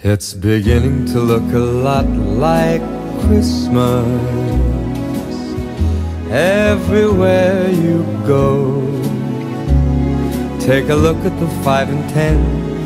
It's beginning to look a lot like Christmas everywhere you go. Take a look at the 5 and 10